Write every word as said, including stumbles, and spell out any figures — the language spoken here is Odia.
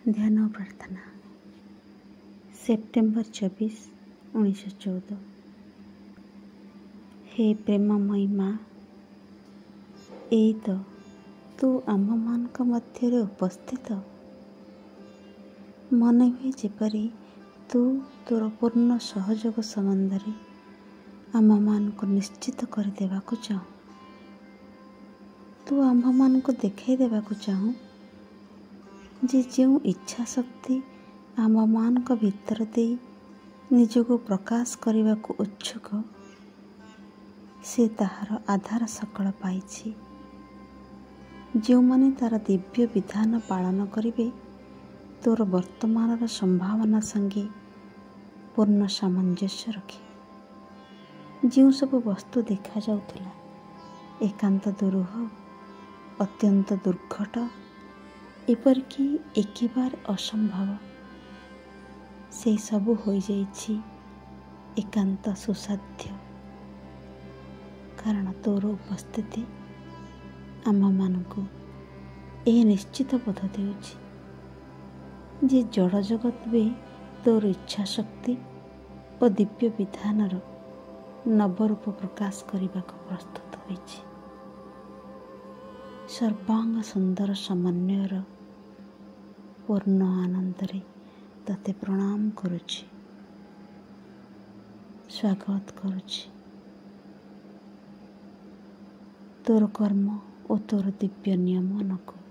ଧ୍ୟାନ ପ୍ରାର୍ଥନା ସେପ୍ଟେମ୍ବର ଚବିଶ ଉଣେଇଶହ ଚଉଦ। ହେ ପ୍ରେମମୟୀ ମା, ଏଇ ତ ତୁ ଆମ୍ଭମାନଙ୍କ ମଧ୍ୟରେ ଉପସ୍ଥିତ। ମନେ ହୁଏ ଯେପରି ତୁ ତୋର ପୂର୍ଣ୍ଣ ସହଯୋଗ ସମ୍ବନ୍ଧରେ ଆମ୍ଭମାନଙ୍କୁ ନିଶ୍ଚିତ କରିଦେବାକୁ ଚାହୁଁ। ତୁ ଆମ୍ଭମାନଙ୍କୁ ଦେଖାଇ ଦେବାକୁ ଚାହୁଁ ଯେ ଯେଉଁ ଇଚ୍ଛା ଶକ୍ତି ଆମ୍ଭମାନଙ୍କ ଭିତର ଦେଇ ନିଜକୁ ପ୍ରକାଶ କରିବାକୁ ଉତ୍ସୁକ, ସେ ତାହାର ଆଧାର ସକଳ ପାଇଛି। ଯେଉଁମାନେ ତାର ଦିବ୍ୟ ବିଧାନ ପାଳନ କରିବେ, ତୋର ବର୍ତ୍ତମାନର ସମ୍ଭାବନା ସଙ୍ଗେ ପୂର୍ଣ୍ଣ ସାମଞ୍ଜସ୍ୟ ରଖି ଯେଉଁ ସବୁ ବସ୍ତୁ ଦେଖାଯାଉଥିଲା ଏକାନ୍ତ ଦୁରୂହ, ଅତ୍ୟନ୍ତ ଦୁର୍ଘଟ, ଏପରିକି ଏକେବାରେ ଅସମ୍ଭବ, ସେହି ସବୁ ହୋଇଯାଇଛି ଏକାନ୍ତ ସୁସାଧ୍ୟ। କାରଣ ତୋର ଉପସ୍ଥିତି ଆମମାନଙ୍କୁ ଏହି ନିଶ୍ଚିତ ବୋଧ ଦେଉଛି ଯେ ଜଡ଼ ଜଗତ ବି ତୋର ଇଚ୍ଛା ଶକ୍ତି ଓ ଦିବ୍ୟ ବିଧାନର ନବରୂପ ପ୍ରକାଶ କରିବାକୁ ପ୍ରସ୍ତୁତ ହୋଇଛି। ସର୍ବାଙ୍ଗ ସୁନ୍ଦର ସମନ୍ୱୟର ପୂର୍ଣ୍ଣ ଆନନ୍ଦରେ ତତେ ପ୍ରଣାମ କରୁଛି, ସ୍ୱାଗତ କରୁଛି। ତୋର କର୍ମ ଓ ତୋର ଦିବ୍ୟ ନିୟମନକୁ